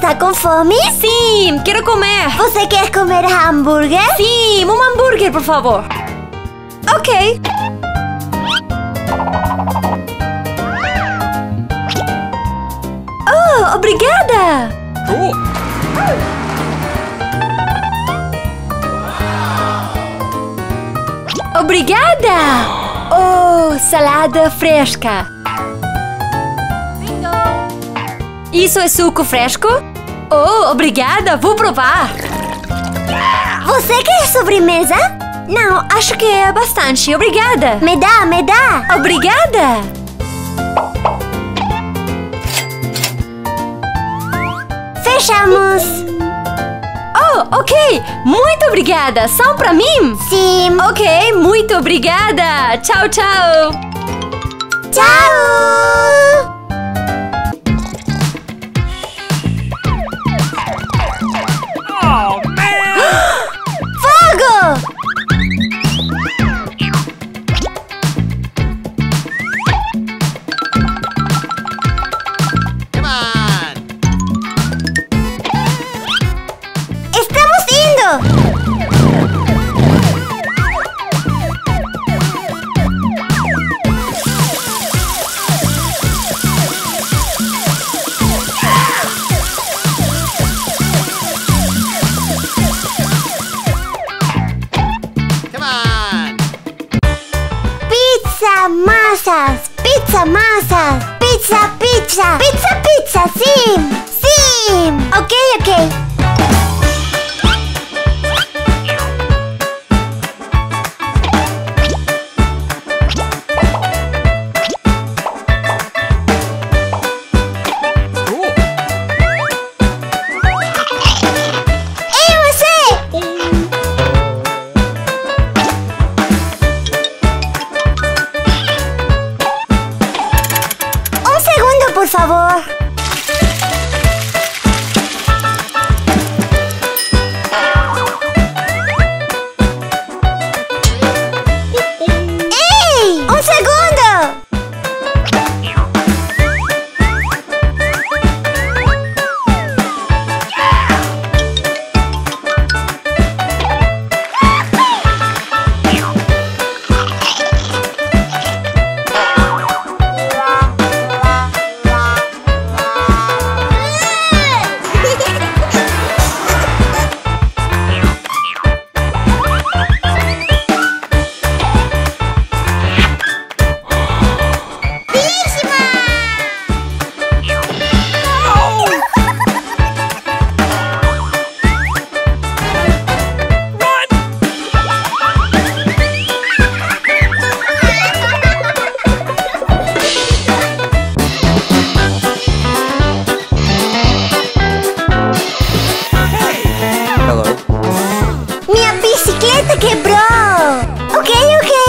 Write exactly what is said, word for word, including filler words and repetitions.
Está com fome? Sim, quero comer. Você quer comer hambúrguer? Sim, um hambúrguer, por favor. Ok. Oh, obrigada. Cool. Obrigada. Oh, salada fresca. Isso é suco fresco? Oh, obrigada, vou provar. Você quer sobremesa? Não, acho que é bastante. Obrigada. Me dá, me dá. Obrigada. Fechamos. Oh, ok. Muito obrigada. São pra mim? Sim. Ok, muito obrigada. Tchau, tchau. Tchau. Oh, man! Fogo! Come on! Estamos indo! Come on! Pizza massas! Pizza massas! Pizza, pizza! Pizza, pizza! Sim! Sim! Ok, ok. Cool. Ei, você! Um segundo, por favor. Ei! Um segundo! Hello. Minha bicicleta quebrou! Ok, ok.